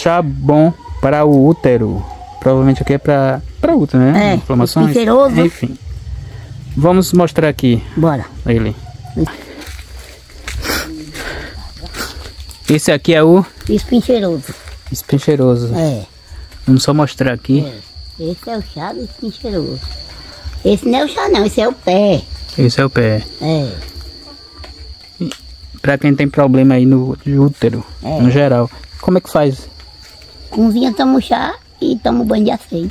chá bom para o útero. Provavelmente aqui é para útero, né? Inflamações. Cheiroso. Enfim. Vamos mostrar aqui. Bora. Ele. Esse aqui é o Espinho cheiroso. espinho cheiroso. Vamos só mostrar aqui. Esse é o chá do espinho cheiroso. Esse não é o chá não, esse é o pé. Esse é o pé. Para quem tem problema aí no útero, no geral. Como é que faz? Cozinha, toma o chá e toma o banho de aceite.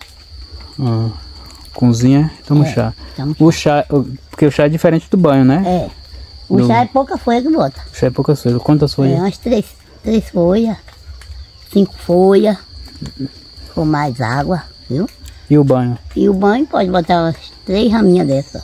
Cozinha e toma o chá. O chá, porque o chá é diferente do banho, né? O chá é pouca folha que bota. O chá é pouca folha. Quantas folhas? Umas 3 folhas, 5 folhas. Com mais água, viu? E o banho? E o banho pode botar umas 3 raminhas dessa.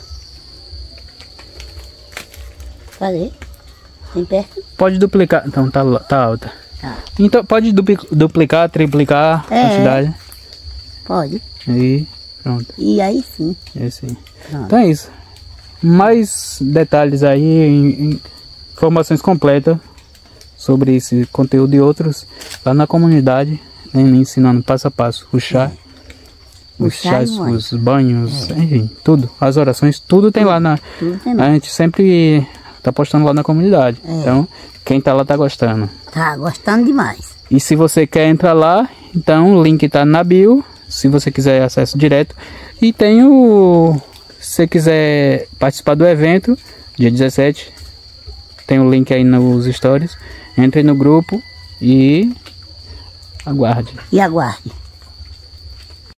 Cadê? Tem perto? Pode duplicar. Então tá alta. Tá. Então pode duplicar, triplicar a quantidade. Pode. E pronto. E aí sim. Então é isso. Mais detalhes aí, informações completas sobre esse conteúdo e outros lá na comunidade, né, me ensinando passo a passo o chá, os chás, os banhos, enfim, tudo, as orações, tudo tem lá na. A gente sempre tá postando lá na comunidade. Então, quem tá lá tá gostando. Tá gostando demais. E se você quer entrar lá, então o link tá na bio, se você quiser acesso direto. E tem o... Se você quiser participar do evento, dia 17, tem o link aí nos stories. Entre no grupo e aguarde. E aguarde.